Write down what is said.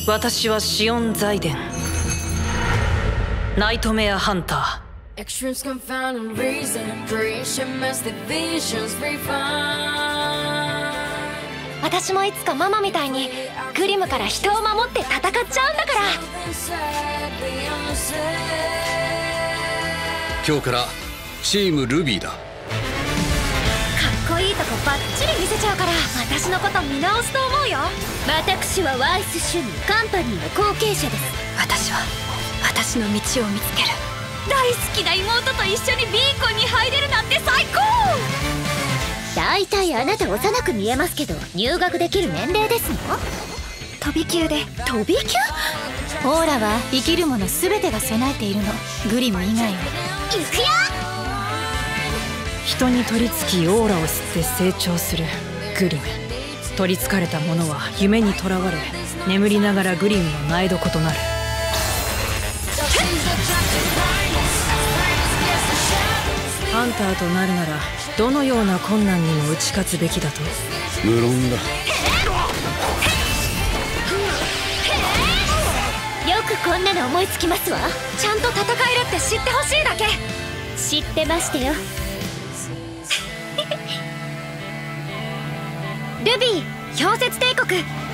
私はシオン財伝ナイトメアハンター。 Extremes confound and reason, creation mass divisions refine. 私もいつかママみたいにグリムから人を守って戦っちゃうんだから。 今日からチームルビーだ。 かっこいいとこバッチリ見せちゃうから私のこと見直すと思うよ。 私はワイスシュミカンパニーの後継者です。 私は私の道を見つける。 大好きな妹と一緒にビーコンに入れるなんて最高。だいたいあなた幼く見えますけど入学できる年齢ですの？ 飛び級で。 飛び級？ オーラは生きるもの全てが備えているの、グリム以外は。 行くよ。 人に取り付きオーラを吸って成長するグリム。取りつかれた者は夢にとらわれ眠りながらグリムの苗床となる。ハンターとなるならどのような困難にも打ち勝つべきだと？ 無論だ。 よくこんなの思いつきますわ。 ちゃんと戦えるって知ってほしいだけ。 知ってましたよ。 ルビー、氷雪帝国